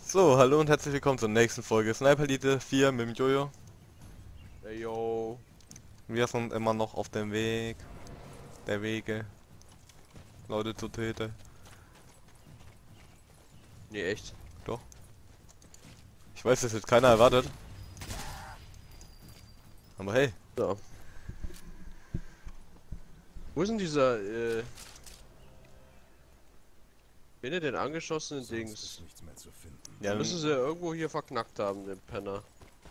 So, hallo und herzlich willkommen zur nächsten Folge Sniper Elite 4 mit dem Jojo. Hey yo. Wir sind immer noch auf dem Weg der Wege, Leute zu töten. Nee, echt? Doch. Ich weiß, dass jetzt keiner erwartet. Aber hey, Ja. Wo ist denn dieser, wen er denn angeschossenen Dings? ja, Müssen sie ja irgendwo hier verknackt haben, den Penner.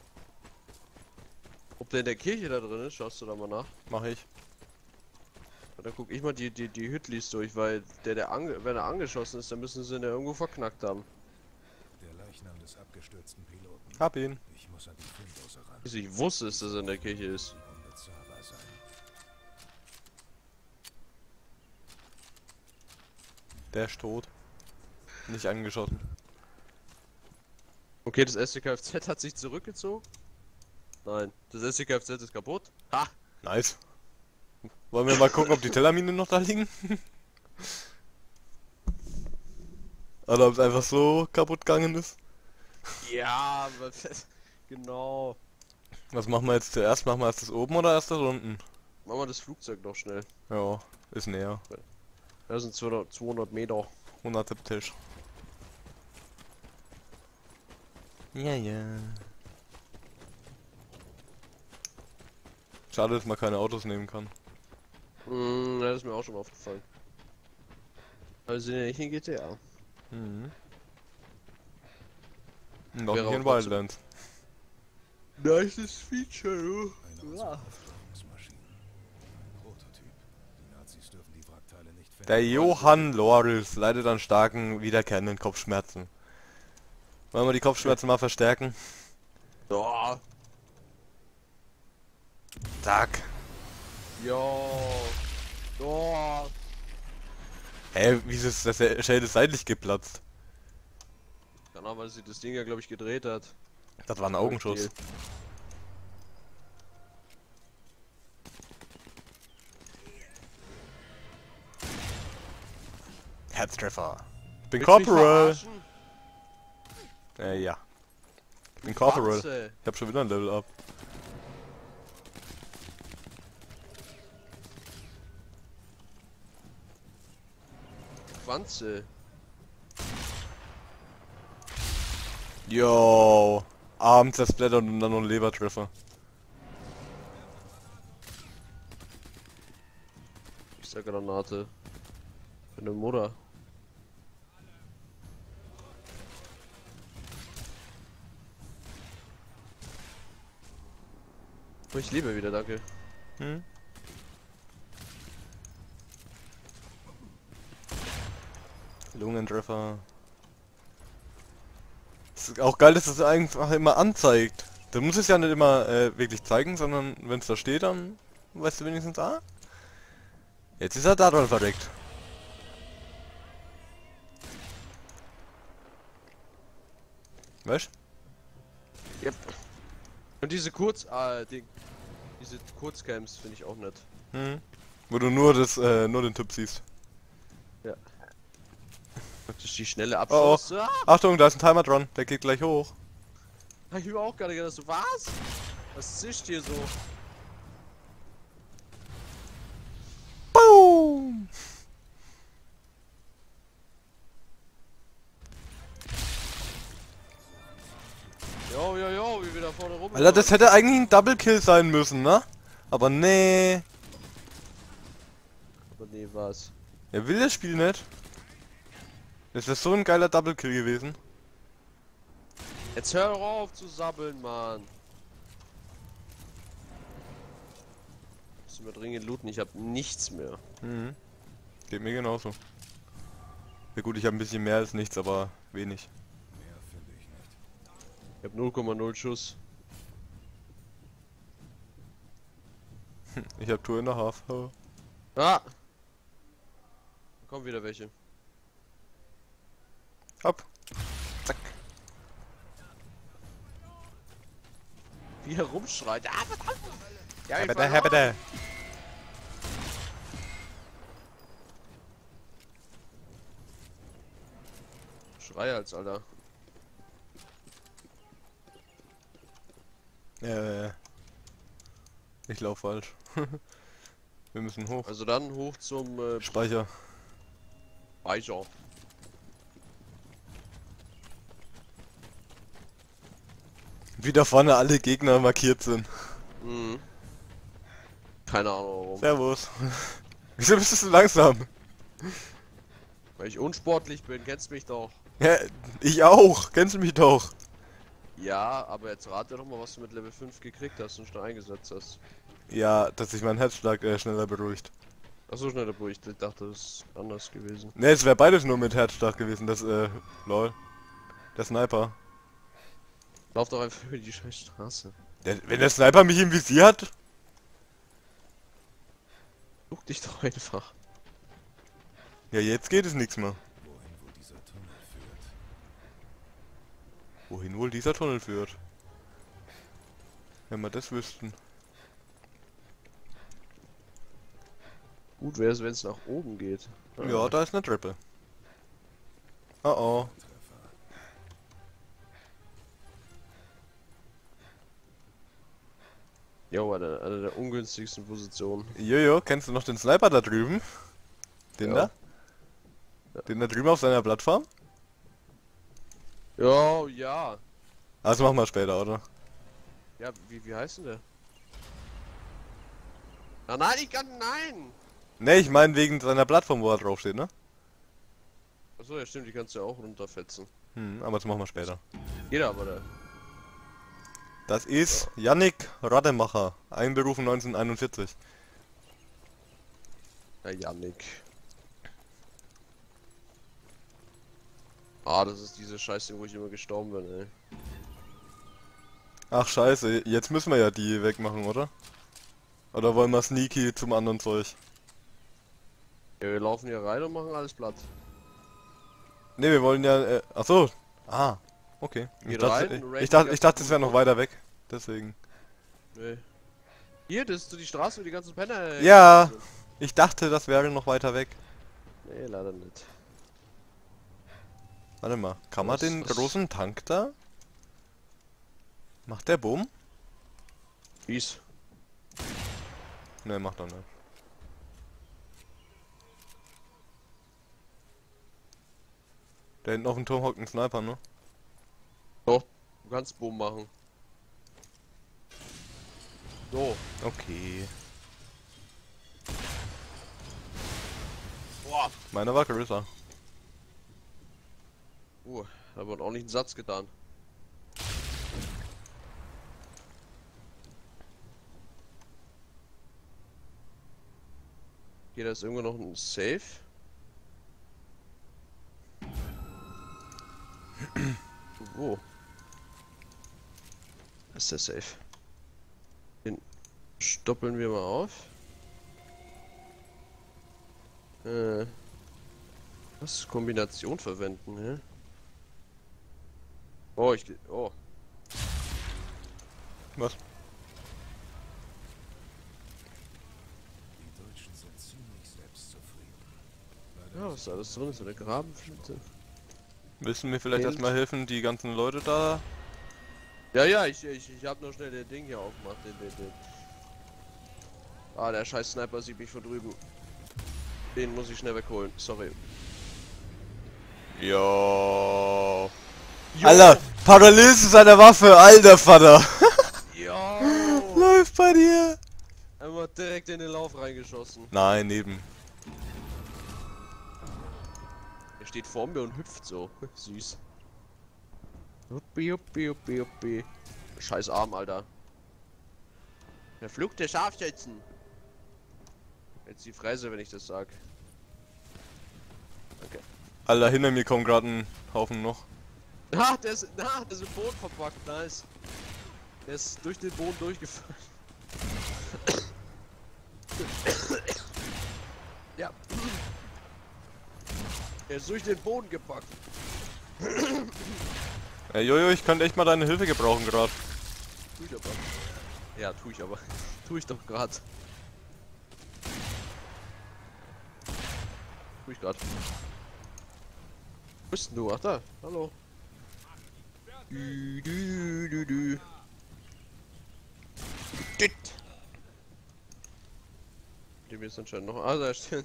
Ob der in der Kirche da drin ist, schaust du da mal nach. mache ich. Und dann guck ich mal die Hütlis durch, weil wenn er angeschossen ist, dann müssen sie ihn ja irgendwo verknackt haben. Der Leichnam des abgestürzten Piloten. Hab ihn. Ich muss an die Fundose ran. Bis ich wusste, dass er in der Kirche ist. Die unbezahlbar sein. Der ist tot. Nicht angeschossen. Okay, das SCKFZ hat sich zurückgezogen. Nein, das SCKFZ ist kaputt. Ha! Nice. Wollen wir mal gucken, ob die Tellermine noch da liegen? Oder ob es einfach so kaputt gegangen ist. Ja, genau. Was machen wir jetzt zuerst? Machen wir erst das oben oder erst das unten? Machen wir das Flugzeug noch schnell. Ja, ist näher. Das sind 200 Meter. 170. Ja, ja. Schade, dass man keine Autos nehmen kann. Das ist mir auch schon mal aufgefallen. Aber wir sind ja nicht in GTA. Mhm. Und auch Wäre nicht in auch trotzdem- Wildlands. Nices Feature, Eine ja. unserer Aufklärungsmaschinen. Ein Prototyp. Die Nazis dürfen die Wrackteile nicht finden. Der Johann Loris leidet an starken, wiederkehrenden Kopfschmerzen. Wollen wir die Kopfschmerzen mal verstärken? Ja. Zack. Ja. Ja. Hä, wieso ist das Shell ist seitlich geplatzt? Keine Ahnung, weil sie das Ding ja, glaube ich, gedreht hat. Das war ein Augenschuss. Herztreffer. Ich bin Willst du mich Corporal. verarschen? Ja. Ich bin Corporal. Wanze. Ich hab schon wieder ein Level up. Wanze. Yo. Arm zersplattert und dann noch ein Lebertreffer. Ich sag Granate. Für eine Mutter. Oh, ich lebe wieder, danke. Hm? Lungentreffer. Es ist auch geil, dass es einfach immer anzeigt. Du musst es ja nicht immer wirklich zeigen, sondern wenn es da steht, dann weißt du wenigstens, ah, jetzt ist er da dran verreckt. Weißt Yep. Und diese diese Kurzcamps finde ich auch nett. du? Hm? Wo du nur den Typ siehst. Ja. Praktisch die schnelle Oh, Abschluss. oh. Ah, Achtung, da ist ein Timer dran, der geht gleich hoch. hab ich mir auch gerade gedacht, so, was? Was zischt hier so? Boom! Jo, wie wir da vorne rum. Alter, das hätte eigentlich ein Double Kill sein müssen, ne? Aber nee. Aber nee, was? Er will das Spiel nicht. Das ist so ein geiler Double Kill gewesen. Jetzt hör doch auf zu sabbeln, Mann. Müssen wir dringend looten, ich hab nichts mehr. Mhm. Geht mir genauso. Ja gut, ich habe ein bisschen mehr als nichts, aber wenig. Mehr finde ich nicht. Ich hab 0,0 Schuss. Ich habe Tour in der Half. Oh. Ah! Da kommen wieder welche. Hopp. Zack. Wie er rumschreit. Ah, verdammt! Ja, ich Bitte, verloren. bitte. Schrei als Alter. Äh, ich lauf falsch. Wir müssen hoch. Also dann hoch zum Speicher. Speicher. Wie da vorne alle Gegner markiert sind. Mhm. Keine Ahnung warum. Servus. Wieso bist du so langsam? Weil ich unsportlich bin, kennst mich doch. Ja, ich auch. Kennst du mich doch. Ja, aber jetzt rate doch mal, was du mit Level 5 gekriegt hast und schon eingesetzt hast. Ja, dass sich mein Herzschlag schneller beruhigt. Achso, schnell dabei, ich dachte, das ist anders gewesen. Ne, es wäre beides nur mit Herzschlag gewesen, das, lol. Der Sniper. Lauf doch einfach über die scheiß Straße. Wenn der Sniper mich im Visier hat? Such dich doch einfach. Ja, jetzt geht es nichts mehr. Wohin wohl dieser Tunnel führt? Wohin wohl dieser Tunnel führt? Wenn wir das wüssten. Gut wäre es, wenn es nach oben geht. Ja, da ist eine Treppe. Oh oh. Treffer. Jo, eine der ungünstigsten Positionen. Jojo, kennst du noch den Sniper da drüben? Den Ja. da? Den da drüben auf seiner Plattform? Jo, ja. Also machen wir später, oder? Ja, wie heißt denn der? Ah, nein, ich kann, nein! Ne, ich meine wegen seiner Plattform, wo er draufsteht, ne? Achso, ja stimmt, die kannst du ja auch runterfetzen. Aber das machen wir später. Jeder aber da. Das ist Yannick Rademacher, einberufen 1941. Ja, Yannick. Ah, das ist diese Scheiße, wo ich immer gestorben bin, ey. Ach scheiße, jetzt müssen wir ja die wegmachen, oder? Oder wollen wir sneaky zum anderen Zeug? Ja, wir laufen hier rein und machen alles platt. Ne, wir wollen ja, ach so. Ah, okay. Ich Geht dachte, rein, ich raiden dachte, die es wäre noch weiter weg. Deswegen. Nee. Hier, das ist so die Straße, wo die ganzen Penner. Ja. Ich dachte, das wäre noch weiter weg. Nee, leider nicht. Warte mal, kann man Was- den was- großen Tank da? Macht der Bumm? Fies. Ne, macht er nicht. Da hinten auf dem Turm hockt ein Sniper, ne? Doch, du kannst Boom machen. So. Okay. Boah. Meiner war größer. Da wird auch nicht einen Satz getan. Hier, da ist irgendwo noch ein Safe. Wo? Das ist der Safe. Den stoppeln wir mal auf. Was? Kombination verwenden, hä? Oh, oh. Was? Die Deutschen sind ziemlich selbstzufrieden. Ja, was ist da alles drin? Ist so eine Grabenflinte? Willst du mir vielleicht Und? erstmal helfen, die ganzen Leute da? Ja, ich hab nur schnell den Ding hier aufgemacht. Den. Ah, der scheiß Sniper sieht mich von drüben. Den muss ich schnell wegholen. Sorry. Jo. Alter, parallel zu seiner Waffe, alter Vater. Ja. Läuft bei dir. Einmal direkt in den Lauf reingeschossen. Nein, neben. Er steht vor mir und hüpft so. Süß. Huppi. Scheiß Arm, Alter. Verfluchte Scharfschützen. Jetzt die Fresse, wenn ich das sag. Okay. Alter, hinter mir kommt gerade ein Haufen noch. Der ist im Boden verpackt, nice. Der ist durch den Boden durchgefallen. Ja. Der ist durch den Boden gepackt. Ey, Jojo, ich könnte echt mal deine Hilfe gebrauchen gerade. Tu ich aber. Ja, tu ich aber. Tu ich doch grad. Tu ich grad. Wo bist denn du? Ach da. Hallo. Du. hier ist anscheinend noch. Ah, da steht.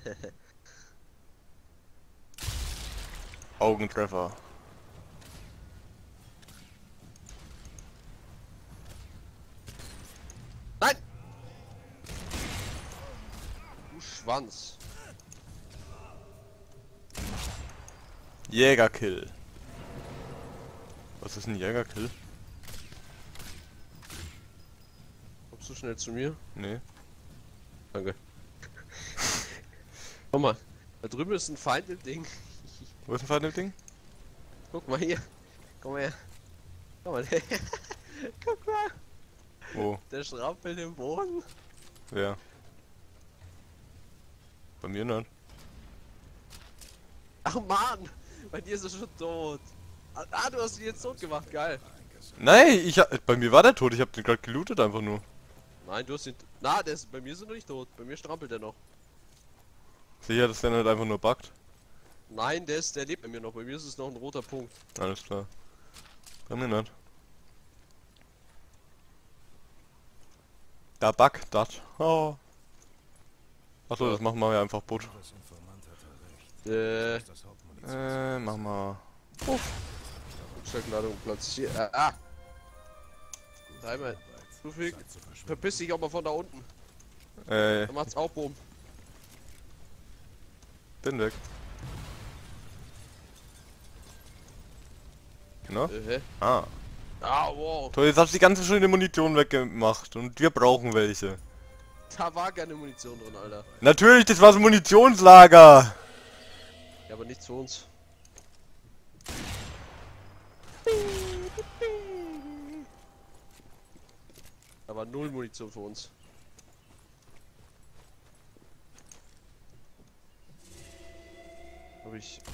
Augentreffer. Nein! Du Schwanz. Jägerkill. Was ist ein Jägerkill? Kommst du schnell zu mir? Nee. Danke. Guck mal, da drüben ist ein Feind im Ding. Wo ist ein Feind im Ding? Guck mal hier. Komm mal her. Guck mal. Guck mal. Wo? Der schrappelt im Boden. Ja. Bei mir nicht. Ach man! Bei dir ist er schon tot. Ah, du hast ihn jetzt tot gemacht, geil. Nein, bei mir war der tot, ich hab den gerade gelootet einfach nur. Nein, du hast ihn. Na, bei mir ist er noch nicht tot. Bei mir strampelt er noch. Sicher, dass der nicht einfach nur buggt? Nein, der lebt bei mir noch. Bei mir ist es noch ein roter Punkt. Alles klar. Bei mir nicht. Da buggt das. Oh. Achso, das machen wir ja einfach Butt. Luthers Informant hatte recht. Das Hauptmunition. Mach mal. Rucksackladung platziert. Einmal. Zu viel. Verpiss dich auch mal von da unten. Dann macht's auch Boom. Bin weg. Na? Hä? Ah. Ah, wow. Toll, jetzt hast du die ganze schöne Munition weggemacht und wir brauchen welche. Da war keine Munition drin, Alter. Natürlich, das war so ein Munitionslager. Ja, aber nichts für uns. Da war null Munition für uns. Hab ich.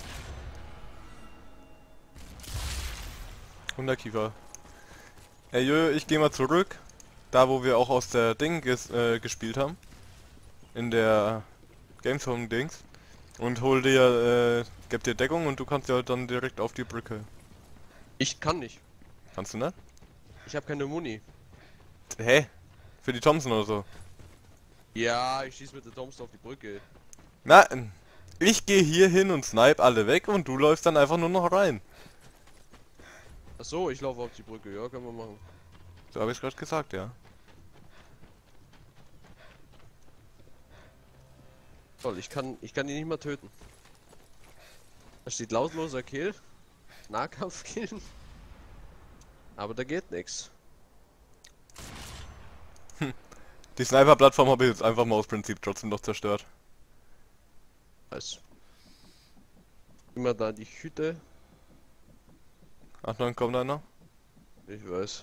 Hunderkiefer. Ey, Jojo, ich gehe mal zurück. Da, wo wir auch aus der Ding gespielt haben. In der Gamezone-Dings. Und hol dir, gib dir Deckung und du kannst ja dann direkt auf die Brücke. Ich kann nicht. Kannst du nicht? Ich habe keine Muni. Hä? Für die Thompson oder so? Ja, ich schieß mit der Thompson auf die Brücke. Na, ich gehe hier hin und snipe alle weg und du läufst dann einfach nur noch rein. Ach so, ich laufe auf die Brücke. Ja, können wir machen. So habe ich gerade gesagt, ja. Toll, ich kann ihn nicht mal töten. Da steht lautloser Kill. Nahkampfkill. Aber da geht nichts. Die Sniper-Plattform habe ich jetzt einfach mal aus Prinzip trotzdem noch zerstört. Weiß. Immer da die Hütte. Ach nein, kommt einer? Ich weiß.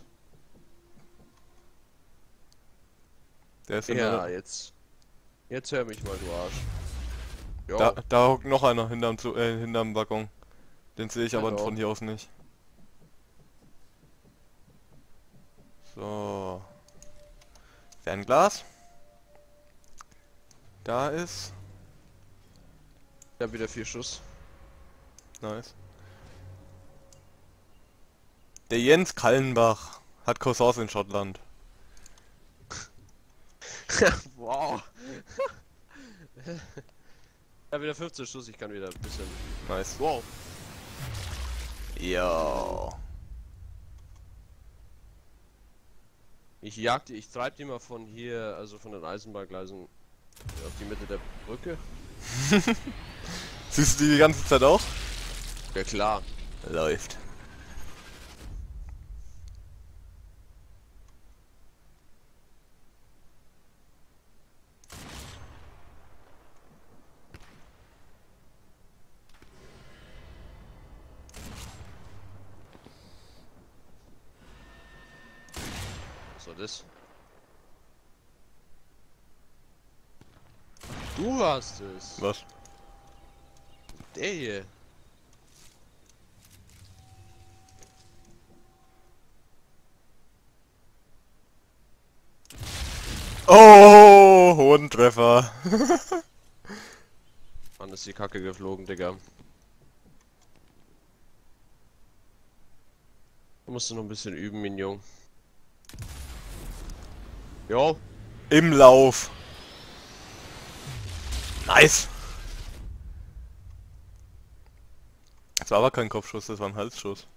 Der ist Ja, immer jetzt. Jetzt hör mich mal, du Arsch. Jo. da hockt noch einer hinterm Waggon. Den sehe ich aber Hallo. von hier aus nicht. So. Fernglas. Da ist. Ich hab wieder 4 Schuss. Nice. Der Jens Kallenbach hat Cousins in Schottland. Wow. Ich hab wieder 15 Schuss, ich kann wieder ein bisschen. Nice. Wow. Ja. Ich treib die mal von hier, also von den Eisenbahngleisen auf die Mitte der Brücke. Siehst du die ganze Zeit auch? Ja klar. Läuft. Was war das? Du hast es. Was? Der hier. Oh, hohen Treffer. Mann, ist die Kacke geflogen, Digga. Du musst noch ein bisschen üben, Mignon. Jo. Im Lauf. Nice! Das war aber kein Kopfschuss, das war ein Halsschuss.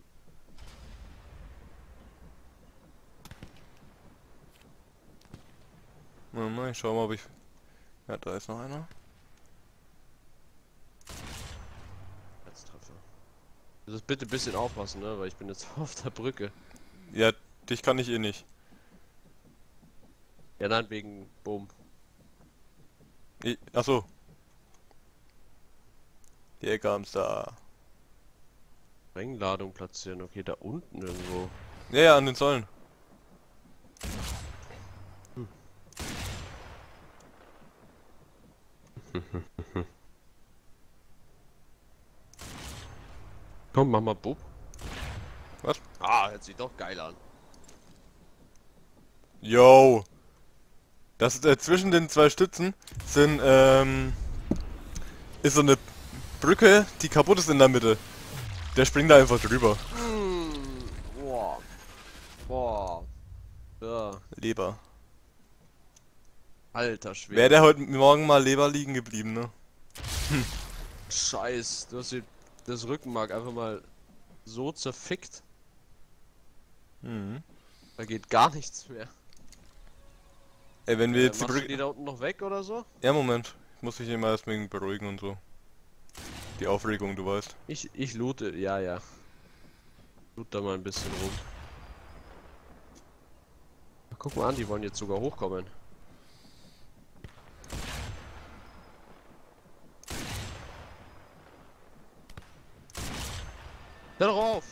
Na, ich schau mal, ob ich... Ja, da ist noch einer. Herztreffer. Du sollst bitte ein bisschen aufpassen, ne? Weil ich bin jetzt auf der Brücke. Ja, dich kann ich eh nicht. Ja, nein, wegen Boom. Achso. Die Ecke haben's da. Sprengladung platzieren. Okay, da unten irgendwo. Ja, ja, an den Säulen. Komm, mach mal Bub. Was? Ah, hört sich doch geil an. Yo! Das zwischen den zwei Stützen sind, ist so eine Brücke, die kaputt ist in der Mitte. Der springt da einfach drüber. Boah. Boah. Ja. Leber. Alter Schwede. Wäre der heute Morgen mal Leber liegen geblieben, ne? Scheiß. Du hast dir das Rückenmark einfach mal so zerfickt. Mhm. Da geht gar nichts mehr. Ey, wenn wir jetzt die Machst du die Brücke... da unten noch weg oder so? Ja, Moment. Ich muss mich immer erst wegen beruhigen und so. Die Aufregung, du weißt. Ich loote, ja, ja. Loot da mal ein bisschen rum. Guck mal an, die wollen jetzt sogar hochkommen. Hör doch auf!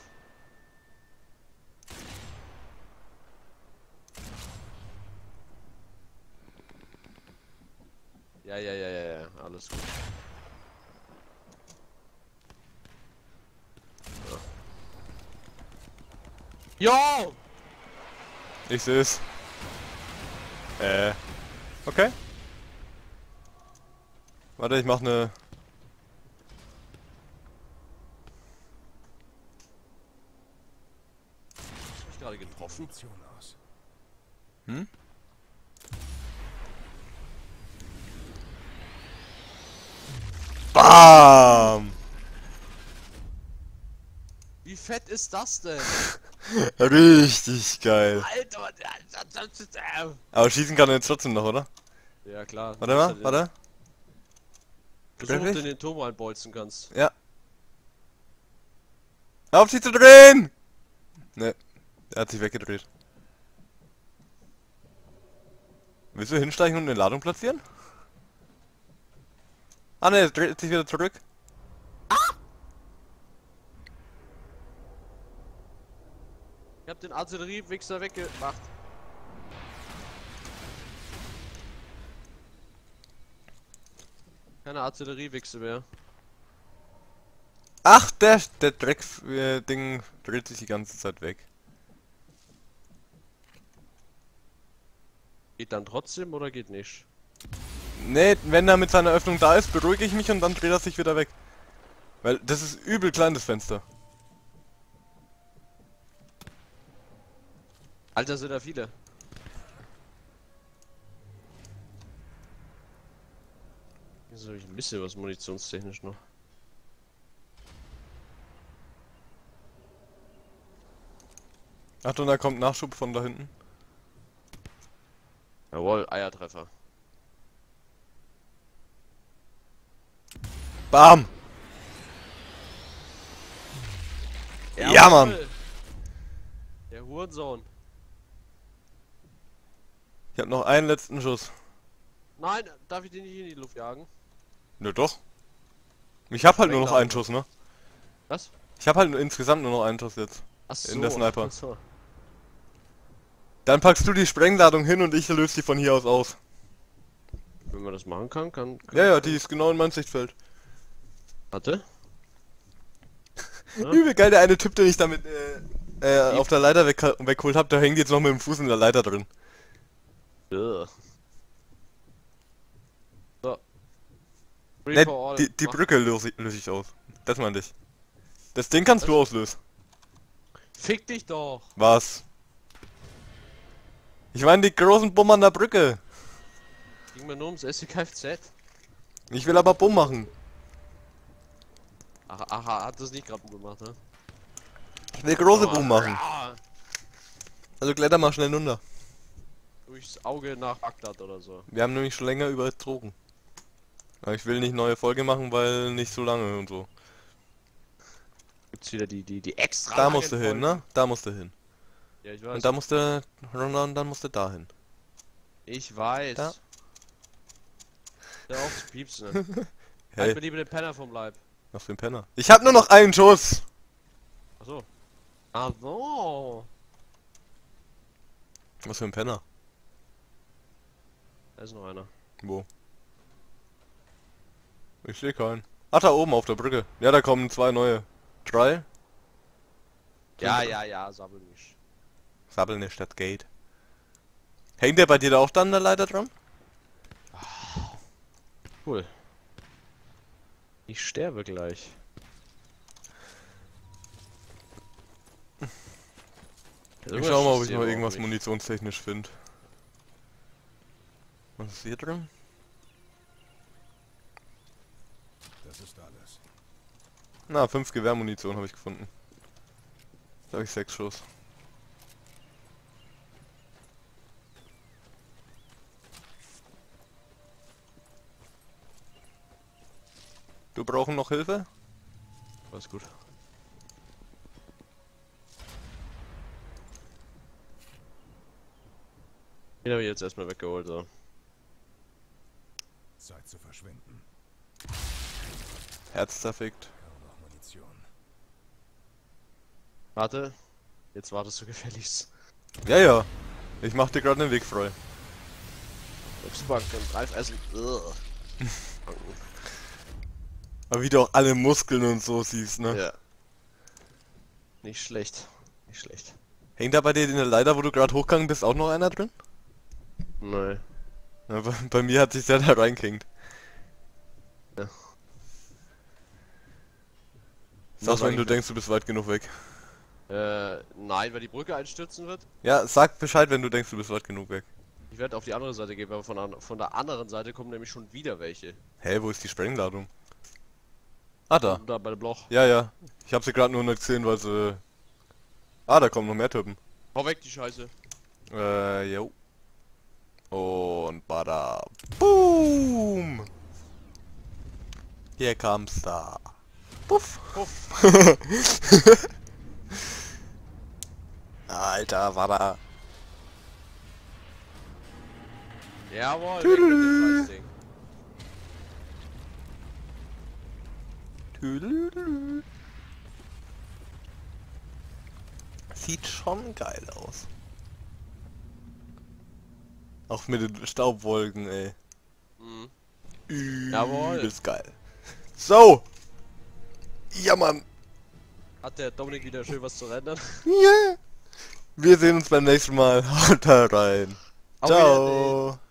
Ja, alles gut. Jo! Ich seh's. Okay. Warte, ich mach ne... Hast du mich gerade getroffen? Munition aus. Hm? BAM! Wie fett ist das denn? Richtig geil. Alter, Aber schießen kann er jetzt trotzdem noch, oder? ja klar. Warte mal, warte. Versuch, ob du Wirklich? in den Turm einbolzen kannst. Ja. Hör auf, sie zu drehen! Ne, er hat sich weggedreht. Willst du hinsteigen und eine Ladung platzieren? Ah ne, er dreht sich wieder zurück. Ich hab den Artilleriewichser weggemacht. Keine Artilleriewichse mehr. Ach, der Dreck-Ding dreht sich die ganze Zeit weg. Geht dann trotzdem oder geht nicht? Ne, wenn er mit seiner Öffnung da ist, beruhige ich mich und dann dreht er sich wieder weg. Weil das ist übel klein, das Fenster. Alter, sind da viele. Wieso ich ein bisschen was munitionstechnisch noch? Achtung, da kommt Nachschub von da hinten. Jawohl, Eiertreffer. BAM! Ja, Mann! Der Hurensohn. Ich hab noch einen letzten Schuss. Nein, darf ich den nicht in die Luft jagen? Ne, doch. Ich hab halt nur noch einen Schuss, ne? Was? Ich hab halt insgesamt nur noch einen Schuss jetzt. Achso. In der Sniper. Achso. Dann packst du die Sprengladung hin und ich löse die von hier aus. Wenn man das machen kann. Ja, ja, die ist genau in meinem Sichtfeld. Warte. Ja. Übel geil, der eine Typ, den ich damit auf der Leiter weggeholt hab, der hängt jetzt noch mit dem Fuß in der Leiter drin. Ugh. So. Free Ne, for all. die Mach. Brücke löse ich aus. Das meinte ich. Das Ding kannst du auslösen. Fick dich doch. Was? Ich meine die großen Bummern der Brücke. Ging mir nur ums SCKFZ. Ich will aber Bumm machen. Aha, hat das nicht gerade gemacht, ne? Ich will große Bumm machen. Also kletter mal schnell runter. Durchs Auge nach Bagdad oder so. Wir haben nämlich schon länger überzogen. Aber ich will nicht neue Folge machen, weil nicht so lange und so. Gibt's wieder die extra Da langen musst du hin, Folgen? ne? Da musst du hin. Ja, ich weiß. Und da musst du runter und dann musst du da hin. Ich weiß. Da. Der auf zu piepsen, ne? Hey, Halt mir lieber den Penner vom Leib. auf den Penner. Ich hab nur noch einen Schuss! Achso. Ach so. Was für ein Penner? Da ist noch einer. Wo? Ich sehe keinen. Ach, da oben auf der Brücke. Ja, da kommen 2 neue. 3? Ja, sammel mich. Sabbeln ist das Gate. Hängt der bei dir da auch dann der Leiter dran? Cool. Ich sterbe gleich. Ich schau mal, ob ich noch irgendwas munitionstechnisch finde. Was ist hier drin? Das ist alles. Na, 5 Gewehrmunition habe ich gefunden. Da habe ich 6 Schuss. Du brauchen noch Hilfe? Alles gut. Den habe ich jetzt erstmal weggeholt, so. Zeit zu verschwinden. Herz zerfickt. Kaum noch Munition. Warte. Jetzt wartest du gefälligst. Ja, ja. Ich mach dir gerade den Weg frei. Obstbank und Reifessen. Aber wie du auch alle Muskeln und so siehst, ne? Ja. Nicht schlecht. Nicht schlecht. Hängt da bei dir in der Leiter, wo du gerade hochgegangen bist, auch noch einer drin? Nein. Ja, bei mir hat sich der da reingehängt. Ja. Sag, wenn du denkst, du bist weit genug weg. Nein, weil die Brücke einstürzen wird. Ja, sag Bescheid, wenn du denkst, du bist weit genug weg. Ich werde auf die andere Seite gehen, weil von der anderen Seite kommen nämlich schon wieder welche. Hä, wo ist die Sprengladung? Ah, da. Da bei dem Loch. Ja, ja. Ich hab sie gerade nur nicht gesehen, weil sie... Ah, da kommen noch mehr Typen. Hau weg die Scheiße. Jo. Und bada. Boom! Hier kam's da. Puff. Puff. Alter, bada. Jawohl, weg mit dem Scheißding. Tüdelüdelü. Sieht schon geil aus. Auch mit den Staubwolken, ey. Mhm. Jawohl. Übelst geil. So! Ja, Mann! Hat der Dominik wieder schön was zu rendern? Ja! Wir sehen uns beim nächsten Mal. Haut da rein. Auf Ciao!